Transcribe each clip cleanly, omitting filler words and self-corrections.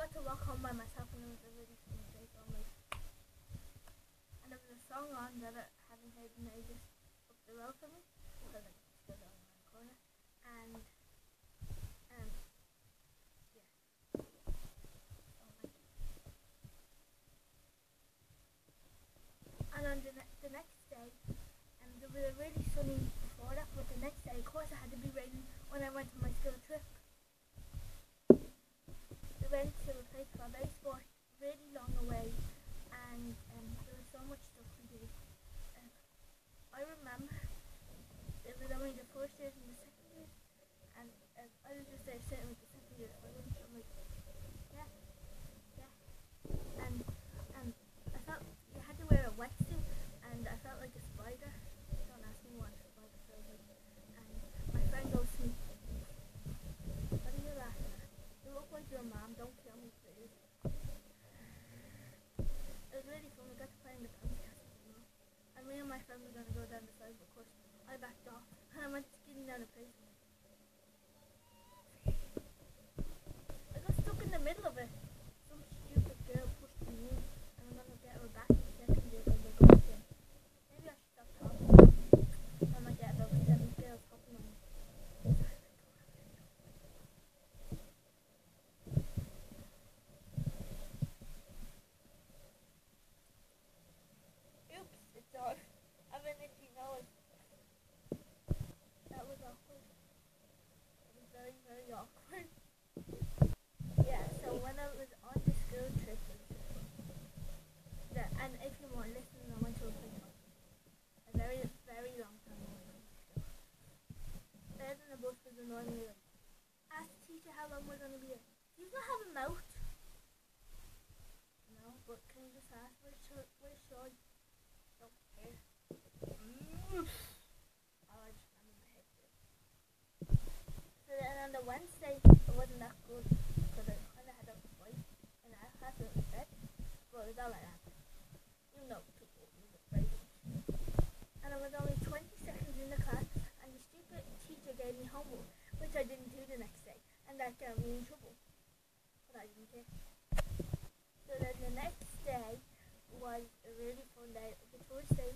got to walk home by myself, and it was a really funny day. So I'm like, and there was a song on that I hadn't heard in ages up the road from me, because like it's still down around the corner, and yeah. So like, and on the next day, there was a really sunny before that, but the next day, of course, it had to be raining when I went on my school trip. We went to a place called Acesport, really long away, and there was so much stuff we did. I remember it was only the first years and the second years, and I was just there sitting with the second years. So I'm like, yeah, and I felt you had to wear a wetsuit, and I felt like a spider. Don't ask me what a spider feels like. And my friend goes to me, "What are you laughing at? You look like your mom. Don't kill me, please." It was really fun. We got to play in the bouncy castle, you know. And me and my friend were gonna go down the slide, but of course I backed off and I went skidding down the place. I got stuck in the middle of it. Some stupid girl pushed me in, and I'm gonna get her back in a second year when they go again. Maybe I should stop talking. I might get about 7 girls hopping on me. Oops, it's on. I'm an itchy nose. That was awkward. It was very, very awkward. Yeah, so when I was on the school trip, and if you weren't listening, I went to a place a very, very long time ago. There in the bus was annoying me. Like, ask the teacher how long we're going to be here. Do you not have a mouth? No, but can you just ask? We're shy. Don't care. Oh, I just remember my head too. So then on the Wednesday, it wasn't that good because I kind of had a fight in our class with my friend. But it was all like that. You know, people was afraid of me. And I was only 20 seconds in the class, and the stupid teacher gave me homework, which I didn't do the next day, and that got me in trouble. But I didn't care. So then the next day was a really fun day. The Thursday,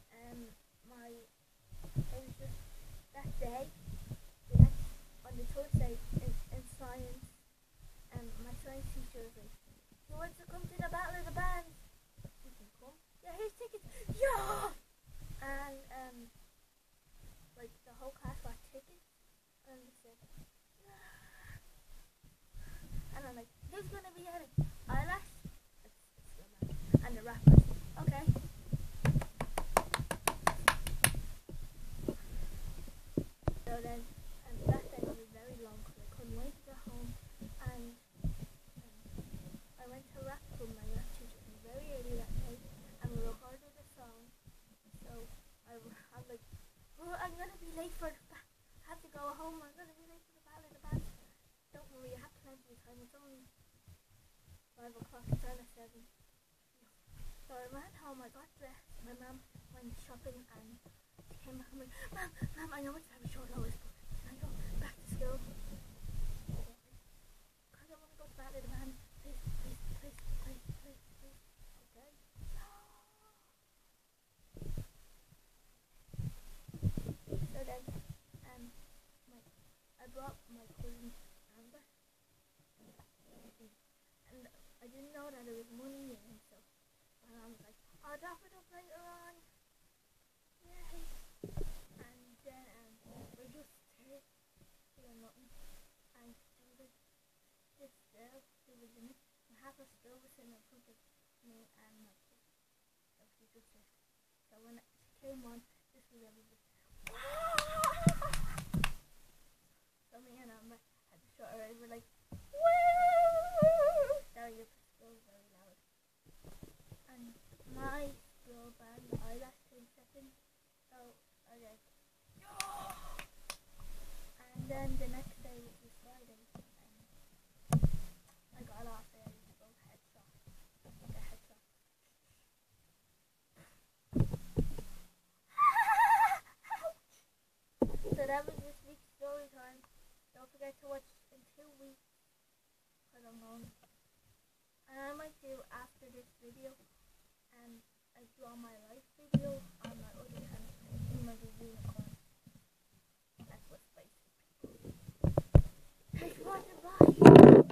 it was just that day. On the Thursday in science, my science teacher was like, "Who wants to come to the Battle of the Bands? You can come. Yeah, here's tickets." Yeah. And like the whole class got tickets, and they said, "Yeah." And I'm like, "Who's gonna be at it? Eyelash?" And the rappers. Okay. So then, that day was very long because I couldn't wait to get home, and I went to rap with my rap teacher very early that night, and we recorded a song. So I'm like, "Oh, I'm gonna be late for I have to go home. I'm gonna be late for the Battle of the Bands." Don't worry, I have plenty of time. It's only 5 o'clock. It's on at 7. So I ran home. I got dressed. My mum went shopping, and she came back and went, "Mom, I know it's very short notice, but can I go back to school?" Because I want to go to Battle of the Bands. Please. Okay. So then, I brought my cousin Amber, and I didn't know that there was money in it, so my mom was like, "I'll drop it up later on." Yay! And then we just stayed doing nothing, and there was like this girl who was in it, and half her school was sitting in front of me and my cousin. So she just said, so when she came on, this was everybody. So me and Amber had to shut her eyes. We're like, "Woo!" Sorry, your school was very loud. And my school band, the Eyelash, came second. So I did. And then the next day, which was Friday, I got off there to go headshot. Like a headshot. So that was this week's story time. Don't forget to watch in 2 weeks, because I'm going draw my life video on my other channel, Humor the Unicorn. That's what spicy people. Thanks for watching, bye!